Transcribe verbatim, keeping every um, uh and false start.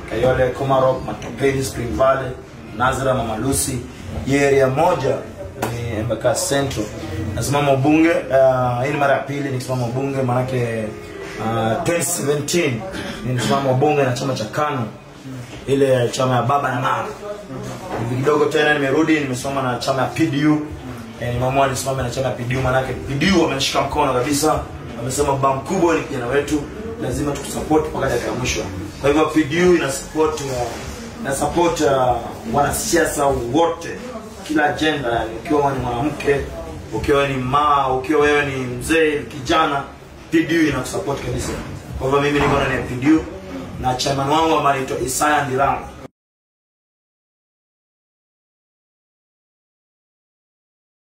Kayole, Komarok, Matopeni, Spring Valley, Nazara, Mama Lucy. Area moja ni Embakasi Central. Nasimama ubunge, uh, hii ni mara ya pili nikisimama ubunge, manake uh, twenty seventeen nisimama ubunge na chama cha KANU, ile chama ya baba na mama. Hivi kidogo tena nimerudi nimesoma na chama ya P D U. Eh, nimeamua nisimame na chama ya P D U, manake P D U wamenishika mkono kabisa. Wamesema baba mkubwa ni kijana wetu, lazima tukusupport mpaka dakika ya mwisho. Kwa hivyo P D U ina support uh, na support uh, wanasiasa wote, kila agenda, yani ukiwa ni mwanamke, ukiwa ni mama, ukiwa wewe ni mzee, kijana, P D U ina support kabisa. Kwa hivyo mimi niko ndani ya P D U na chairman wangu anaitwa Isaya Ndilanga.